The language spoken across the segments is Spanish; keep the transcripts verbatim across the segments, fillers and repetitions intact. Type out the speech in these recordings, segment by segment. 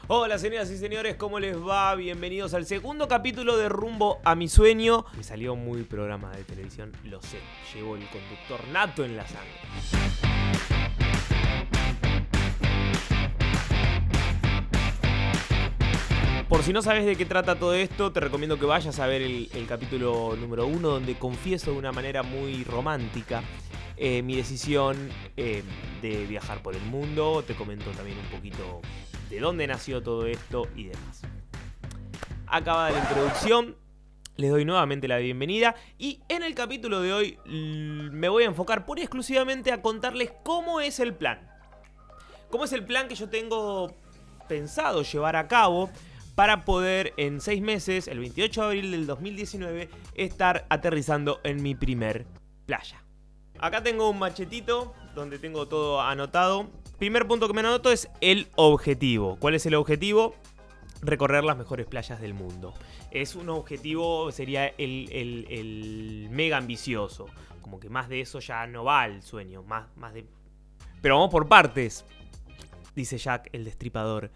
Hola señoras y señores, ¿cómo les va? Bienvenidos al segundo capítulo de Rumbo a mi sueño. Me salió muy programa de televisión, lo sé. Llevo el conductor nato en la sangre. Por si no sabes de qué trata todo esto, te recomiendo que vayas a ver el, el capítulo número uno, donde confieso de una manera muy romántica eh, mi decisión eh, de viajar por el mundo. Te comento también un poquito de dónde nació todo esto y demás. Acabada la introducción, les doy nuevamente la bienvenida y en el capítulo de hoy me voy a enfocar pura y exclusivamente a contarles cómo es el plan. Cómo es el plan que yo tengo pensado llevar a cabo para poder en seis meses, el veintiocho de abril del dos mil diecinueve, estar aterrizando en mi primer playa. Acá tengo un machetito donde tengo todo anotado. Primer punto que me anoto es el objetivo. ¿Cuál es el objetivo? Recorrer las mejores playas del mundo. Es un objetivo, sería el, el, el mega ambicioso. Como que más de eso ya no va al sueño. Más, más de... Pero vamos por partes, dice Jack el Destripador.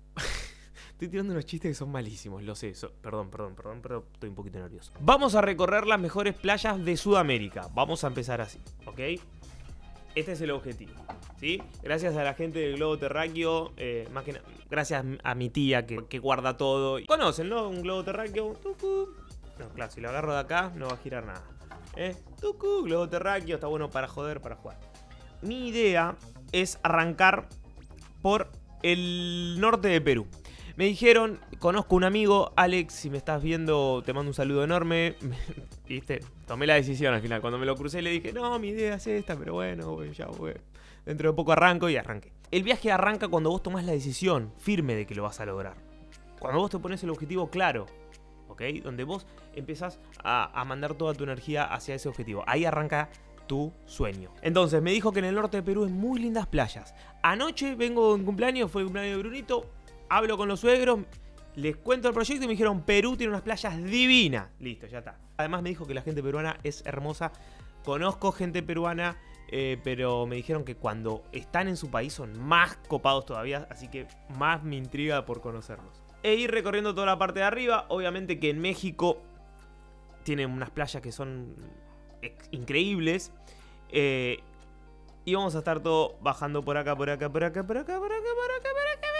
Estoy tirando unos chistes que son malísimos, lo sé. So, perdón, perdón, perdón, pero estoy un poquito nervioso. Vamos a recorrer las mejores playas de Sudamérica. Vamos a empezar así, ¿ok? Este es el objetivo, ¿sí? Gracias a la gente del globo terráqueo, eh, más que nada, gracias a mi tía que, que guarda todo. Conocen, ¿no? Un globo terráqueo. Tucu. No, claro, si lo agarro de acá no va a girar nada. ¿Eh? Tucu, globo terráqueo, está bueno para joder, para jugar. Mi idea es arrancar por el norte de Perú. Me dijeron, conozco un amigo, Alex, si me estás viendo, te mando un saludo enorme. ¿Viste? Tomé la decisión al final. Cuando me lo crucé le dije, no, mi idea es esta, pero bueno, güey, ya, güey. Dentro de poco arranco y arranqué. El viaje arranca cuando vos tomás la decisión firme de que lo vas a lograr. Cuando vos te pones el objetivo claro, ¿ok? Donde vos empezás a, a mandar toda tu energía hacia ese objetivo. Ahí arranca tu sueño. Entonces, me dijo que en el norte de Perú hay muy lindas playas. Anoche vengo en cumpleaños, fue el cumpleaños de Brunito. Hablo con los suegros, les cuento el proyecto y me dijeron, Perú tiene unas playas divinas. Listo, ya está. Además me dijo que la gente peruana es hermosa. Conozco gente peruana, eh, pero me dijeron que cuando están en su país son más copados todavía. Así que más me intriga por conocerlos. E ir recorriendo toda la parte de arriba. Obviamente que en México tienen unas playas que son increíbles. Eh, y vamos a estar todo bajando por acá, por acá, por acá, por acá, por acá, por acá, por acá.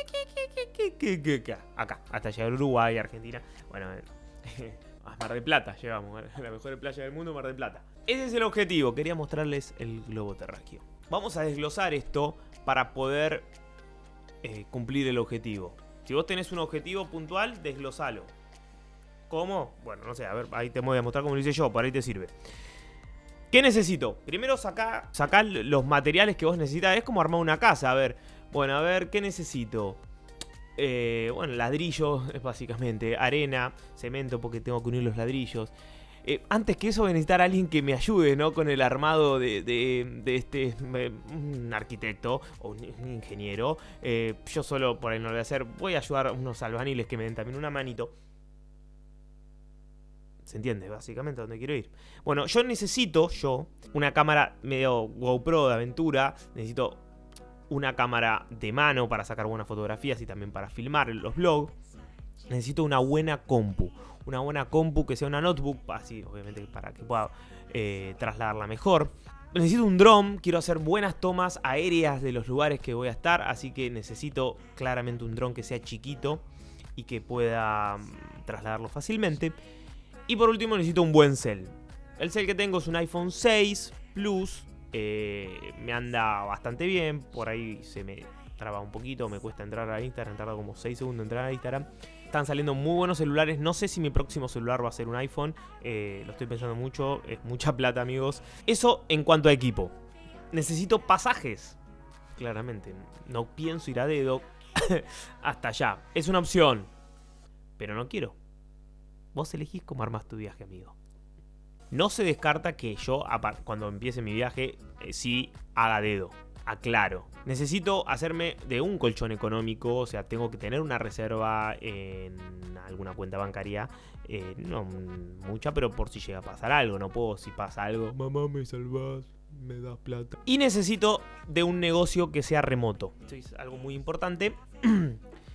Acá, hasta llegar a Uruguay, Argentina. Bueno, a Mar del Plata llegamos, la mejor playa del mundo, Mar del Plata. Ese es el objetivo, quería mostrarles el globo terráqueo. Vamos a desglosar esto para poder eh, cumplir el objetivo. Si vos tenés un objetivo puntual, desglosalo. ¿Cómo? Bueno, no sé, a ver, ahí te voy a mostrar cómo lo hice yo, por ahí te sirve. ¿Qué necesito? Primero sacar saca los materiales que vos necesitas. Es como armar una casa, a ver. Bueno, a ver, ¿qué necesito? Eh, bueno, ladrillos, básicamente. Arena, cemento, porque tengo que unir los ladrillos. Eh, antes que eso voy a necesitar a alguien que me ayude, ¿no? Con el armado de, de, de este... Eh, un arquitecto o un, un ingeniero. Eh, yo solo por ahí no lo voy a hacer. Voy a ayudar a unos albaniles que me den también una manito. ¿Se entiende? Básicamente a dónde quiero ir. Bueno, yo necesito, yo, una cámara medio GoPro de aventura. Necesito una cámara de mano para sacar buenas fotografías y también para filmar los vlogs. Necesito una buena compu. Una buena compu que sea una notebook, así obviamente para que pueda eh, trasladarla mejor. Necesito un dron, quiero hacer buenas tomas aéreas de los lugares que voy a estar. Así que necesito claramente un dron que sea chiquito y que pueda um, trasladarlo fácilmente. Y por último necesito un buen cel. El cel que tengo es un iPhone seis Plus. Eh, me anda bastante bien. Por ahí se me traba un poquito. Me cuesta entrar a Instagram. Tarda como seis segundos en entrar a Instagram. Están saliendo muy buenos celulares. No sé si mi próximo celular va a ser un iPhone. Eh, lo estoy pensando mucho. Es mucha plata, amigos. Eso en cuanto a equipo. Necesito pasajes. Claramente. No pienso ir a dedo hasta allá. Es una opción. Pero no quiero. Vos elegís cómo armás tu viaje, amigo. No se descarta que yo, cuando empiece mi viaje, eh, sí haga dedo. Aclaro. Necesito hacerme de un colchón económico. O sea, tengo que tener una reserva en alguna cuenta bancaria. Eh, no mucha, pero por si llega a pasar algo. No puedo, si pasa algo, mamá, me salvás, me das plata. Y necesito de un negocio que sea remoto. Esto es algo muy importante.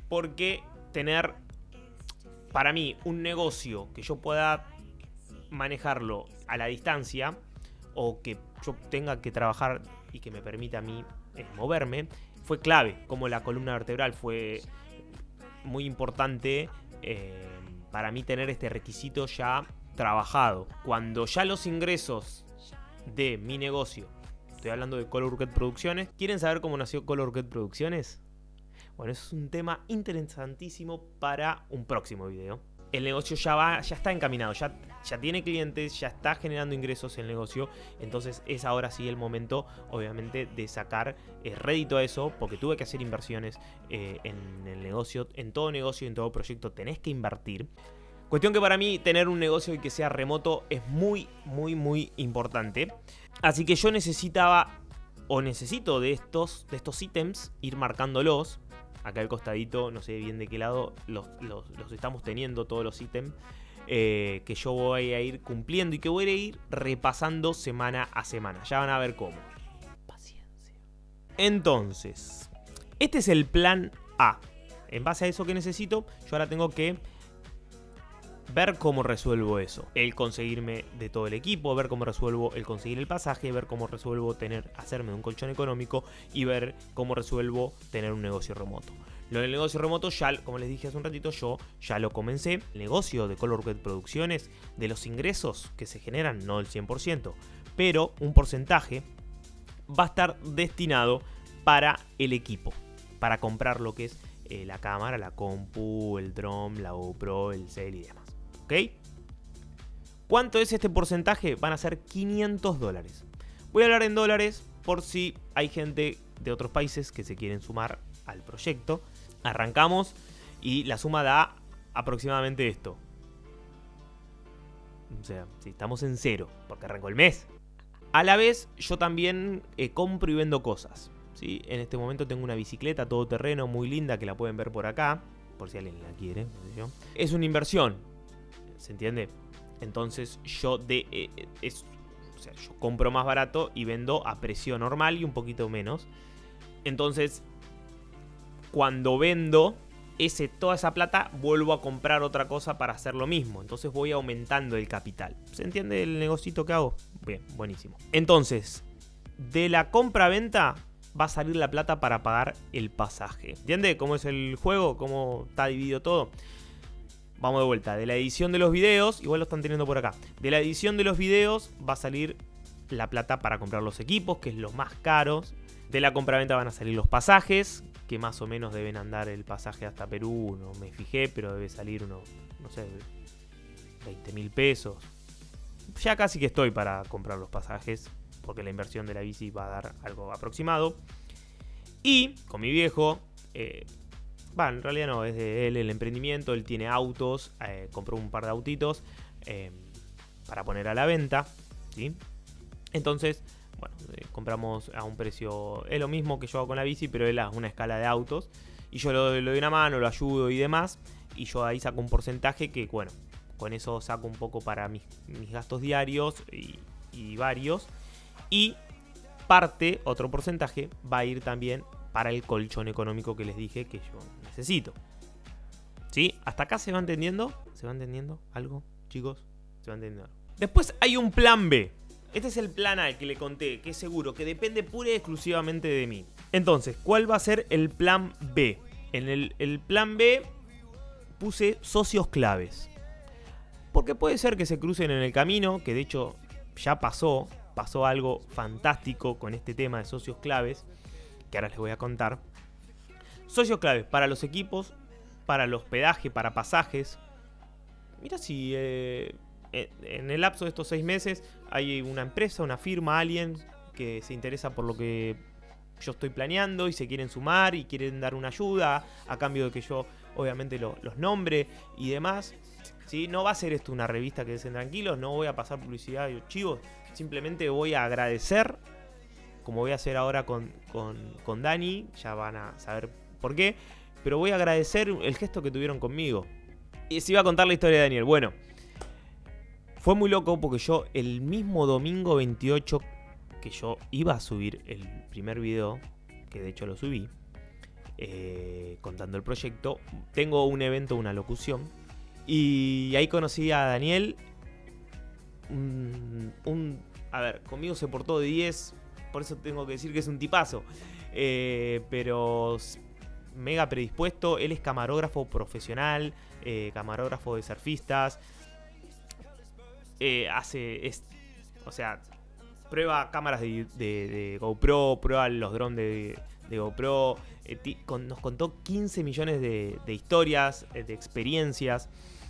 porque tener, para mí, un negocio que yo pueda manejarlo a la distancia, o que yo tenga que trabajar y que me permita a mí eh, moverme, fue clave. Como la columna vertebral fue muy importante eh, para mí tener este requisito ya trabajado. Cuando ya los ingresos de mi negocio, estoy hablando de Colorget Producciones, ¿quieren saber cómo nació Colorget Producciones? Bueno, eso es un tema interesantísimo para un próximo video. El negocio ya va, ya está encaminado, ya, ya tiene clientes, ya está generando ingresos el negocio. Entonces es ahora sí el momento, obviamente, de sacar eh, rédito a eso, porque tuve que hacer inversiones eh, en el negocio. En todo negocio, en todo proyecto tenés que invertir. Cuestión que para mí tener un negocio y que sea remoto es muy, muy, muy importante. Así que yo necesitaba, o necesito de estos, de estos ítems, ir marcándolos. Acá al costadito, no sé bien de qué lado, los, los, los estamos teniendo todos los ítems. Eh, que yo voy a ir cumpliendo y que voy a ir repasando semana a semana. Ya van a ver cómo. Paciencia. Entonces, este es el plan A. En base a eso que necesito, yo ahora tengo que ver cómo resuelvo eso. El conseguirme de todo el equipo, ver cómo resuelvo el conseguir el pasaje, ver cómo resuelvo tener, hacerme un colchón económico y ver cómo resuelvo tener un negocio remoto. Lo del negocio remoto, ya, como les dije hace un ratito, yo ya lo comencé. El negocio de Colorget Producciones, de los ingresos que se generan, no el cien por ciento, pero un porcentaje va a estar destinado para el equipo, para comprar lo que es eh, la cámara, la compu, el drone, la GoPro, el cel y demás. ¿Ok? ¿Cuánto es este porcentaje? Van a ser quinientos dólares. Voy a hablar en dólares por si hay gente de otros países que se quieren sumar al proyecto. Arrancamos y la suma da aproximadamente esto. O sea, si estamos en cero, porque arrancó el mes. A la vez, yo también eh, compro y vendo cosas, ¿sí? En este momento tengo una bicicleta todoterreno muy linda que la pueden ver por acá, por si alguien la quiere, no sé yo. Es una inversión, ¿se entiende? Entonces yo de eh, es, o sea, yo compro más barato y vendo a precio normal y un poquito menos. Entonces, cuando vendo ese, toda esa plata, vuelvo a comprar otra cosa para hacer lo mismo. Entonces voy aumentando el capital. ¿Se entiende el negocito que hago? Bien, buenísimo. Entonces, de la compra-venta va a salir la plata para pagar el pasaje. ¿Entiende cómo es el juego? ¿Cómo está dividido todo? Vamos de vuelta. De la edición de los videos, igual lo están teniendo por acá. De la edición de los videos va a salir la plata para comprar los equipos, que es lo más caros. De la compra-venta van a salir los pasajes, que más o menos deben andar el pasaje hasta Perú. No me fijé, pero debe salir unos, no sé, veinte mil pesos. Ya casi que estoy para comprar los pasajes, porque la inversión de la bici va a dar algo aproximado. Y con mi viejo, eh, va, en realidad no, es de él el emprendimiento. Él tiene autos, eh, compró un par de autitos eh, para poner a la venta, ¿sí? Entonces, bueno, eh, compramos a un precio, es lo mismo que yo hago con la bici, pero él a una escala de autos. Y yo le doy una mano, lo ayudo y demás. Y yo ahí saco un porcentaje que, bueno, con eso saco un poco para mis, mis gastos diarios y, y varios. Y parte, otro porcentaje, va a ir también para el colchón económico que les dije que yo necesito. ¿Sí? ¿Hasta acá se va entendiendo? ¿Se va entendiendo algo, chicos? ¿Se va entendiendo algo? Después hay un plan B. Este es el plan A, el que le conté, que es seguro, que depende pura y exclusivamente de mí. Entonces, ¿cuál va a ser el plan B? En el, el plan B puse socios claves. Porque puede ser que se crucen en el camino, que de hecho ya pasó, pasó algo fantástico con este tema de socios claves, que ahora les voy a contar. Socios claves para los equipos, para el hospedaje, para pasajes. Mira si... Eh, en el lapso de estos seis meses hay una empresa, una firma, alguien que se interesa por lo que yo estoy planeando y se quieren sumar y quieren dar una ayuda a cambio de que yo obviamente lo, los nombre y demás, ¿sí? No va a ser esto una revista que estén tranquilos, no voy a pasar publicidad y chivos, simplemente voy a agradecer, como voy a hacer ahora con, con, con Dani, ya van a saber por qué, pero voy a agradecer el gesto que tuvieron conmigo. Y si iba a contar la historia de Daniel, bueno, fue muy loco porque yo el mismo domingo veintiocho que yo iba a subir el primer video, que de hecho lo subí, eh, contando el proyecto. Tengo un evento, una locución, y ahí conocí a Daniel. Un, un, a ver, conmigo se portó de diez, por eso tengo que decir que es un tipazo. Eh, pero mega predispuesto. Él es camarógrafo profesional, eh, camarógrafo de surfistas. Eh, hace, es, o sea, prueba cámaras de, de, de GoPro, prueba los drones de, de GoPro. Eh, ti, con, nos contó quince millones de, de historias, de experiencias.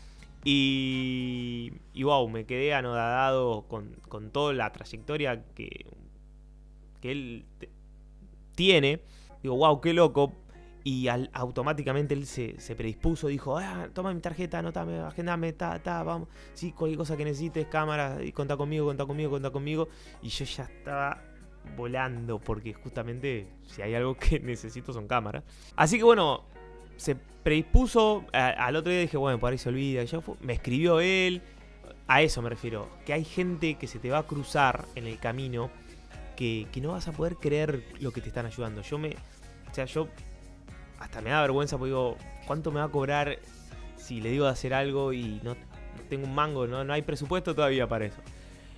Y, y wow, me quedé anodadado con, con toda la trayectoria que, que él te, tiene. Digo, wow, qué loco. Y al, automáticamente él se, se predispuso, dijo, ah, toma mi tarjeta, anotame, agendame, ta, ta, vamos. Sí, cualquier cosa que necesites, cámara, y contá conmigo, contá conmigo, contá conmigo. Y yo ya estaba volando, porque justamente si hay algo que necesito son cámaras. Así que bueno, se predispuso. A, al otro día dije, bueno, por ahí se olvida. Ya fue, me escribió él. A eso me refiero, que hay gente que se te va a cruzar en el camino que, que no vas a poder creer lo que te están ayudando. Yo me... O sea, yo... Hasta me da vergüenza porque digo, ¿cuánto me va a cobrar si le digo de hacer algo y no, no tengo un mango? No, no hay presupuesto todavía para eso.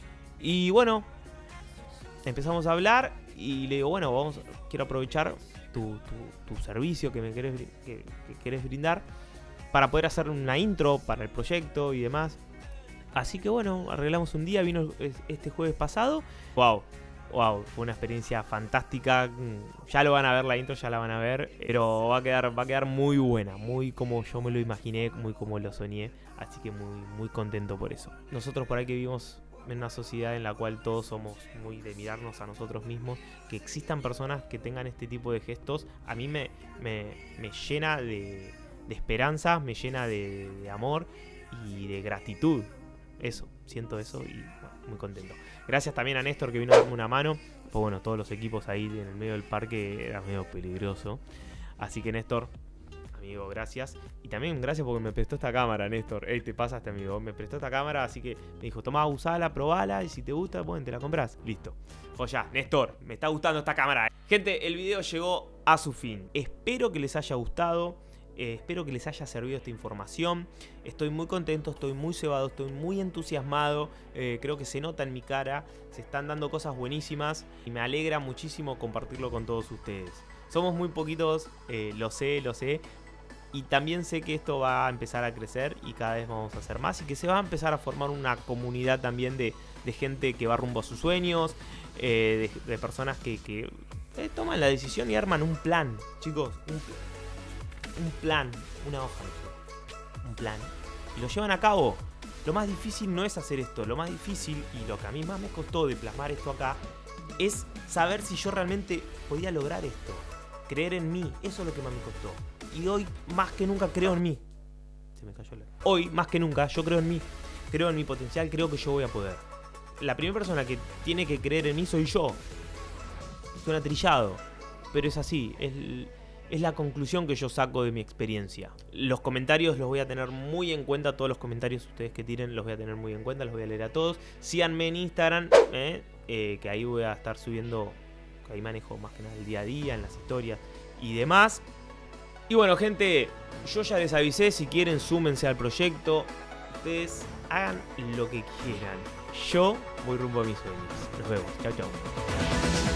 Y bueno, empezamos a hablar y le digo, bueno, vamos, quiero aprovechar tu, tu, tu servicio que me querés, que, que querés brindar para poder hacer una intro para el proyecto y demás. Así que bueno, arreglamos un día, vino este jueves pasado. Wow. Wow, fue una experiencia fantástica. Ya lo van a ver, la intro ya la van a ver. Pero va a quedar, va a quedar muy buena. Muy como yo me lo imaginé, muy como lo soñé. Así que muy, muy contento por eso. Nosotros por ahí que vivimos en una sociedad en la cual todos somos muy de mirarnos a nosotros mismos. Que existan personas que tengan este tipo de gestos, a mí me, me, me llena de, de esperanza, me llena de, de amor y de gratitud. Eso, siento eso y bueno, muy contento. Gracias también a Néstor que vino a darme una mano. Pues bueno, todos los equipos ahí en el medio del parque era medio peligroso. Así que Néstor, amigo, gracias. Y también gracias porque me prestó esta cámara, Néstor. Ey, te pasaste, amigo. Me prestó esta cámara, así que me dijo, toma, usala, probala. Y si te gusta, bueno, te la compras. Listo. Joya, Néstor, me está gustando esta cámara. Gente, el video llegó a su fin. Espero que les haya gustado. Eh, espero que les haya servido esta información. Estoy muy contento, estoy muy cebado, estoy muy entusiasmado. Eh, creo que se nota en mi cara. Se están dando cosas buenísimas y me alegra muchísimo compartirlo con todos ustedes. Somos muy poquitos, eh, lo sé, lo sé. Y también sé que esto va a empezar a crecer y cada vez vamos a hacer más. Y que se va a empezar a formar una comunidad también de, de gente que va rumbo a sus sueños. Eh, de, de personas que, que eh, toman la decisión y arman un plan, chicos. Un plan. Un plan, una hoja, un plan, y lo llevan a cabo. Lo más difícil no es hacer esto, lo más difícil y lo que a mí más me costó de plasmar esto acá es saber si yo realmente podía lograr esto, creer en mí. Eso es lo que más me costó. Y hoy más que nunca creo en mí. Se me cayó la... Hoy más que nunca yo creo en mí, creo en mi potencial, creo que yo voy a poder. La primera persona que tiene que creer en mí soy yo. Suena trillado, pero es así, es... Es la conclusión que yo saco de mi experiencia. Los comentarios los voy a tener muy en cuenta. Todos los comentarios ustedes que tiren los voy a tener muy en cuenta. Los voy a leer a todos. Síganme en Instagram, eh, eh, que ahí voy a estar subiendo. Que ahí manejo más que nada el día a día, en las historias y demás. Y bueno, gente, yo ya les avisé. Si quieren, súmense al proyecto. Ustedes hagan lo que quieran. Yo voy rumbo a mis sueños. Nos vemos. Chau, chau.